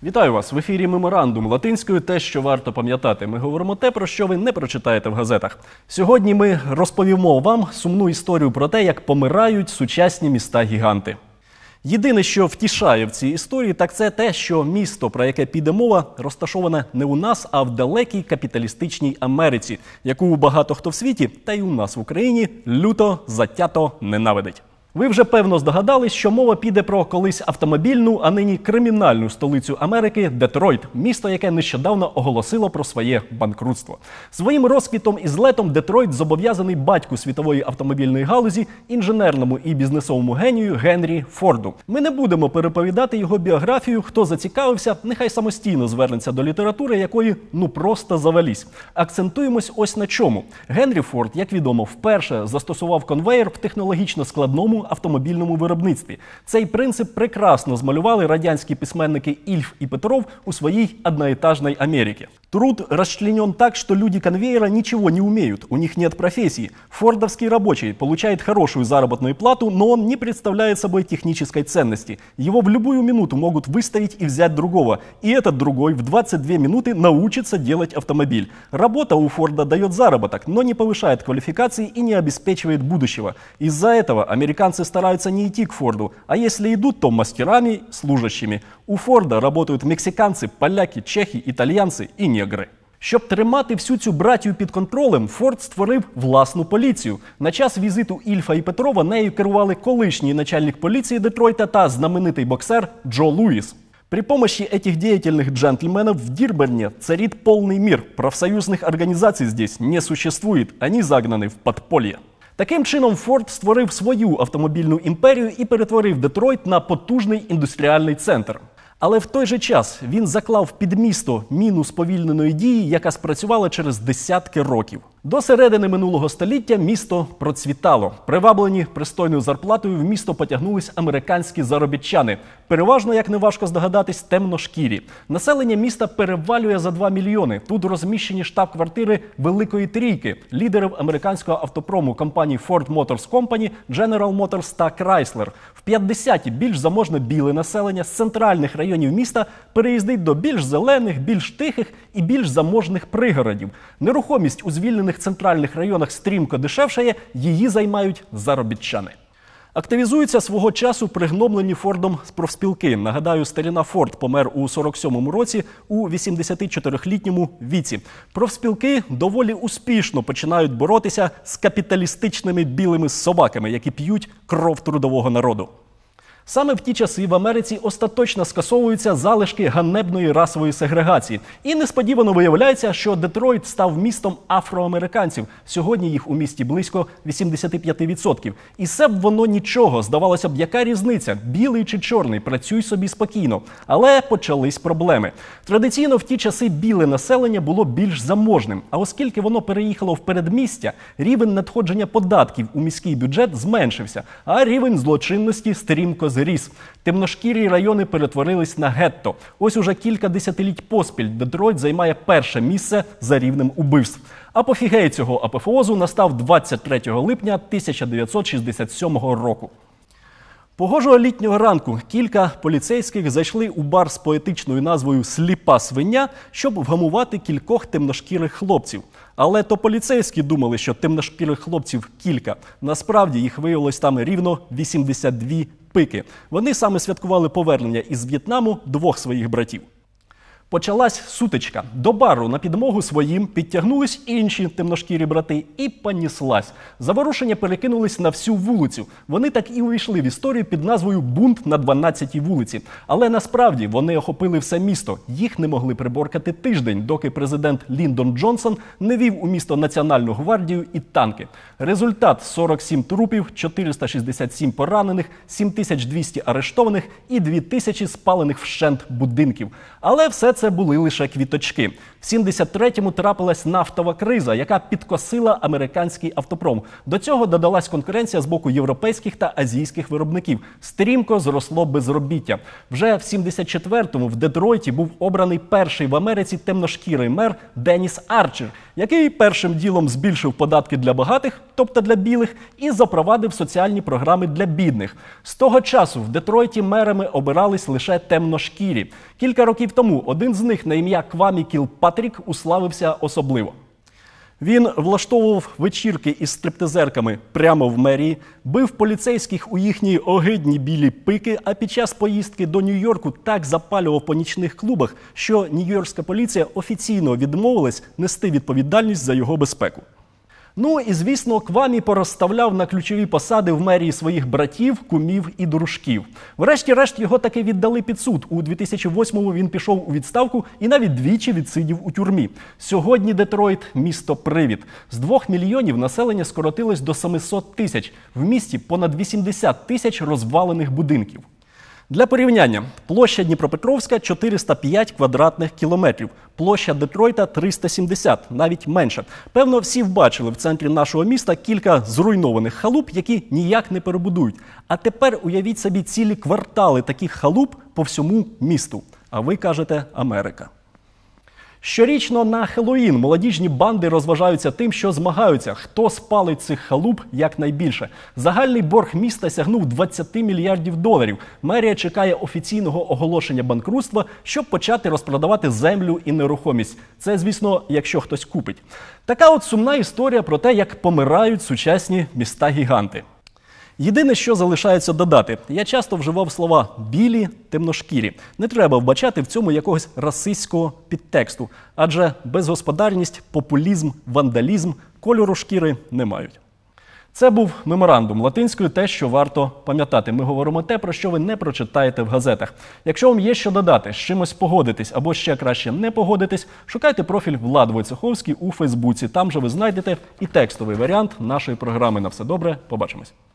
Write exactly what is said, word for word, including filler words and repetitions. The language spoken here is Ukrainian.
Вітаю вас! В ефірі «Меморандум» латинською «Те, що варто пам'ятати». Ми говоримо те, про що ви не прочитаєте в газетах. Сьогодні ми розповімо вам сумну історію про те, як помирають сучасні міста-гіганти. Єдине, що втішає в цій історії, так це те, що місто, про яке піде мова, розташоване не у нас, а в далекій капіталістичній Америці, яку багато хто в світі, та й у нас в Україні, люто, затято ненавидить. Ви вже певно здогадались, що мова піде про колись автомобільну, а нині кримінальну столицю Америки – Детройт, місто, яке нещодавно оголосило про своє банкрутство. Своїм розквітом і злетом Детройт зобов'язаний батьку світової автомобільної галузі, інженерному і бізнесовому генію Генрі Форду. Ми не будемо переповідати його біографію, хто зацікавився, нехай самостійно звернеться до літератури, якої ну просто завались. Акцентуємось ось на чому. Генрі Форд, як відомо, вперше застосував конвеєр в технологічно складному автомобільному виробництві. Цей принцип прекрасно змалювали радянські письменники Ільф і Петров у своей одноэтажной Америке. Труд расчленен так, что люди конвейера ничего не умеют, у них нет профессии. Фордовский рабочий получает хорошую заработную плату, но он не представляет собой технической ценности. Его в любую минуту могут выставить и взять другого, и этот другой в двадцать две минуты научится делать автомобиль. Работа у Форда дает заработок, но не повышает квалификации и не обеспечивает будущего. Из-за этого американцы стараются не идти к Форду, а если идут, то мастерами, служащими. У Форда работают мексиканцы, поляки, чехи, итальянцы и негри. Щоб тримати всю цю братію під контролем, Форд створив власну поліцію. На час візиту Ільфа і Петрова нею керували колишній начальник поліції Детройта та знаменитий боксер Джо Луїс. При помощи этих деятельных джентльменов в Дирберне царит полный мир. Профсоюзных организаций здесь не существует, они загнаны в подполье. Таким чином, Форд створив свою автомобільну імперію і перетворив Детройт на потужний індустріальний центр. Але в той же час він заклав під місто міну сповільненої дії, яка спрацювала через десятки років. До середини минулого століття місто процвітало. Приваблені пристойною зарплатою в місто потягнулись американські заробітчани. Переважно, як не важко здогадатись, темношкірі. Населення міста перевалює за два мільйони. Тут розміщені штаб-квартири Великої Трійки, лідерів американського автопрому компаній Ford Motor Company, General Motors та Chrysler. В п'ятдесяті більш заможне біле населення з центральних районів міста переїздить до більш зелених, більш тихих і більш заможних пригородів. Нерухомість у звільнених центральних районах стрімко дешевшає, її займають заробітчани. Активізуються свого часу пригноблені Фордом профспілки. Нагадаю, старіна Форд помер у сорок сьомому році у вісімдесятичотирилітньому віці. Профспілки доволі успішно починають боротися з капіталістичними білими собаками, які п'ють кров трудового народу. Саме в ті часи в Америці остаточно скасовуються залишки ганебної расової сегрегації. І несподівано виявляється, що Детройт став містом афроамериканців. Сьогодні їх у місті близько вісімдесят п'ять відсотків. І все б воно нічого. Здавалося б, яка різниця? Білий чи чорний? Працюй собі спокійно. Але почались проблеми. Традиційно в ті часи біле населення було більш заможним. А оскільки воно переїхало в передмістя, рівень надходження податків у міський бюджет зменшився, а рівень злочинності стрімко зріс. Темношкірі райони перетворились на гетто. Ось уже кілька десятиліть поспіль Детройт займає перше місце за рівнем убивств. Апофігей цього апофеозу настав двадцять третього липня тисяча дев'ятсот шістдесят сьомого року. Погожого літнього ранку кілька поліцейських зайшли у бар з поетичною назвою «Сліпа свиня», щоб вгамувати кількох темношкірих хлопців. Але то поліцейські думали, що темношкірих хлопців кілька. Насправді їх виявилось там рівно вісімдесят дві пики. Вони саме святкували повернення із В'єтнаму двох своїх братів. Почалась сутичка. До бару на підмогу своїм підтягнулись інші темношкірі брати і поніслась. Заворушення перекинулись на всю вулицю. Вони так і увійшли в історію під назвою «Бунт на дванадцятій вулиці». Але насправді вони охопили все місто. Їх не могли приборкати тиждень, доки президент Ліндон Джонсон не вів у місто Національну гвардію і танки. Результат – сорок сім трупів, чотириста шістдесят сім поранених, сім тисяч двісті арештованих і дві тисячі спалених вщент будинків. Але все це це були лише квіточки. В сімдесят третьому трапилась нафтова криза, яка підкосила американський автопром. До цього додалась конкуренція з боку європейських та азійських виробників. Стрімко зросло безробіття. Вже в сімдесят четвертому в Детройті був обраний перший в Америці темношкірий мер Деніс Арчер, який першим ділом збільшив податки для багатих, тобто для білих, і запровадив соціальні програми для бідних. З того часу в Детройті мерами обирались лише темношкірі. Кілька років тому один з них на ім'я Квамі Кілпатрік уславився особливо. Він влаштовував вечірки із стриптизерками прямо в мерії, бив поліцейських у їхні огидні білі пики, а під час поїздки до Нью-Йорку так запалював по нічних клубах, що нью-йоркська поліція офіційно відмовилась нести відповідальність за його безпеку. Ну і, звісно, Квамі порозставляв на ключові посади в мерії своїх братів, кумів і дружків. Врешті-решт його таки віддали під суд. У дві тисячі восьмому він пішов у відставку і навіть двічі відсидів у тюрмі. Сьогодні Детройт – місто-привід. З двох мільйонів населення скоротилось до семисот тисяч. В місті понад вісімдесят тисяч розвалених будинків. Для порівняння, площа Дніпропетровська – чотириста п'ять квадратних кілометрів, площа Детройта – триста сімдесят, навіть менше. Певно, всі вбачили в центрі нашого міста кілька зруйнованих халуп, які ніяк не перебудують. А тепер уявіть собі цілі квартали таких халуп по всьому місту. А ви кажете «Америка». Щорічно на Хеллоуін молодіжні банди розважаються тим, що змагаються, хто спалить цих халуп якнайбільше. Загальний борг міста сягнув двадцять мільярдів доларів. Мерія чекає офіційного оголошення банкрутства, щоб почати розпродавати землю і нерухомість. Це, звісно, якщо хтось купить. Така от сумна історія про те, як помирають сучасні міста-гіганти. Єдине, що залишається додати, я часто вживав слова «білі», «темношкірі». Не треба вбачати в цьому якогось расистського підтексту, адже безгосподарність, популізм, вандалізм кольору шкіри не мають. Це був меморандум латинською «Те, що варто пам'ятати». Ми говоримо те, про що ви не прочитаєте в газетах. Якщо вам є що додати, з чимось погодитись або ще краще не погодитись, шукайте профіль Влад Войцеховський у Фейсбуці. Там же ви знайдете і текстовий варіант нашої програми. На все добре, побачимось.